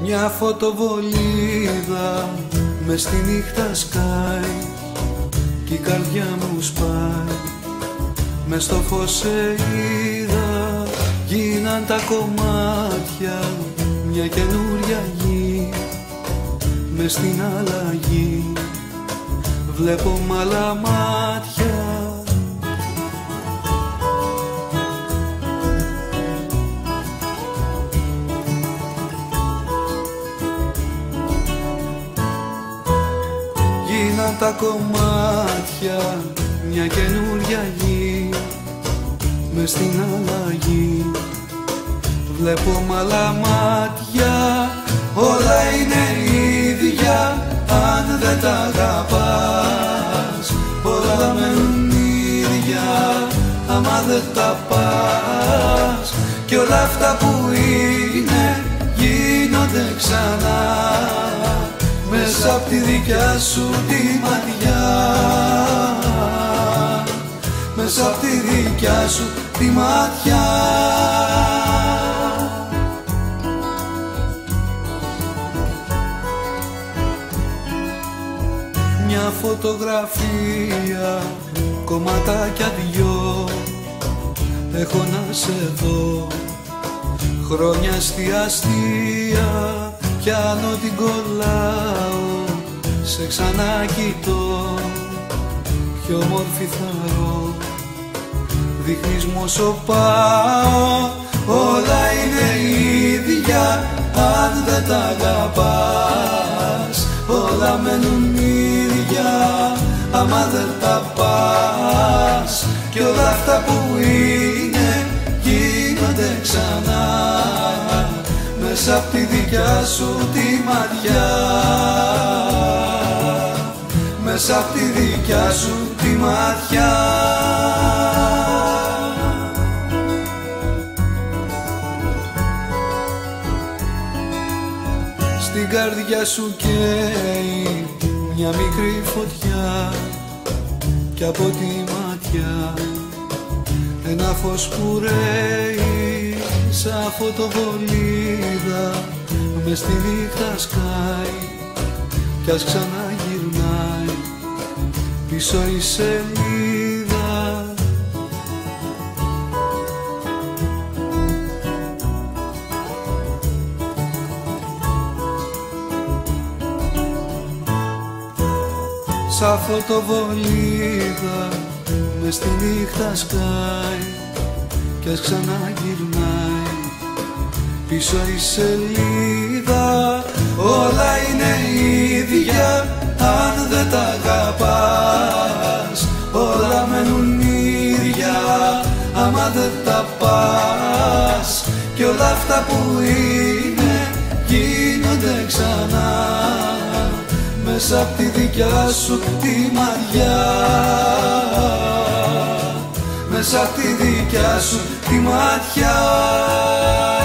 Μια φωτοβολίδα μες στη νύχτα σκάει κι η καρδιά μου σπάει. Μες στο φως σε είδα, γίναν τα κομμάτια μια καινούρια γη. Μες στην αλλαγή βλέπω μ' άλλα μάτια. Γίναν τα κομμάτια μια καινούρια γη. Μες στην αλλαγή βλέπω μ' άλλα μάτια. Όλα είναι ίδια αν δεν τα αγαπάς. Όλα μένουν ίδια άμα δεν τα πας. Κι όλα αυτά που είναι γίνονται ξανά μέσα απ' τη δικιά σου τη ματιά. Μέσα απ' τη δικιά σου τη ματιά. Μια φωτογραφία, κομματάκια δυο, έχω να σε δω. Χρόνια αστεία, πιάνω την κολλάω, σε ξανακοιτώ. Πιο όμορφη θαρώ, δείχνεις μου όσο πάω. Όλα είναι ίδια αν δεν τα αγαπάς. Όλα μένουν ίδια άμα δεν τα πας. Κι όλα αυτά που είναι γίνονται ξανά μέσα απ' τη δικιά σου τη ματιά. Μέσα απ' τη δικιά σου τη ματιά. Στην καρδιά σου καίει μια μικρή φωτιά κι από τη ματιά ένα φως που ρέει σαν φωτοβολίδα. Μες στη νύχτα σκάει κι ας ξαναγυρνάει πίσω η σελίδα. Σαν φωτοβολίδα μες στη νύχτα σκάει κι ας ξαναγυρνάει πίσω η σελίδα. Όλα είναι ίδια αν δεν τα αγαπάς. Όλα μένουν ίδια άμα δεν τα πας. Κι όλα αυτά που είναι γίνονται ξανά μέσα απ' τη δικιά σου τη ματιά. Μέσα απ' τη δικιά σου τη ματιά.